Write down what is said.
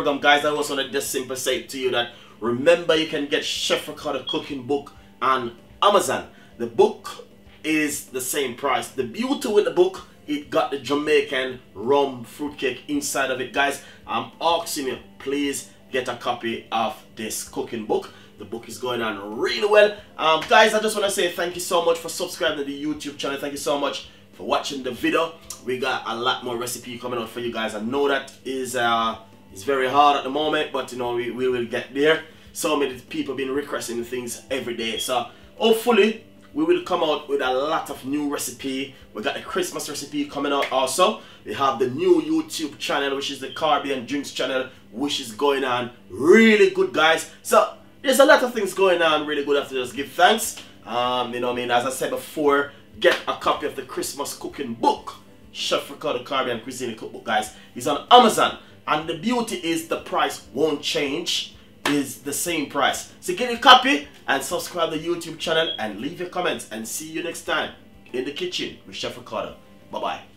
program, guys, I also want to just simply say to you that remember you can get Chef Ricardo cooking book on Amazon. The book is the same price. The beauty with the book, it got the Jamaican rum fruitcake inside of it. Guys, I'm asking you, please get a copy of this cooking book. The book is going on really well. Guys, I just want to say thank you so much for subscribing to the YouTube channel. Thank you so much for watching the video. We got a lot more recipe coming out for you guys. I know that is it's very hard at the moment, but you know we will get there. So many people been requesting things every day, so hopefully we will come out with a lot of new recipe. We got the Christmas recipe coming out also. We have the new YouTube channel, which is the Caribbean Drinks channel, which is going on really good, guys. So there's a lot of things going on really good. I have to just give thanks. You know what I mean, as I said before, get a copy of the Christmas cooking book, Chef Ricardo Caribbean Cuisine Cookbook, guys. It's on Amazon, and the beauty is the price won't change, is the same price. So get a copy and subscribe to the YouTube channel and leave your comments, and see you next time in the kitchen with Chef Ricardo. Bye bye.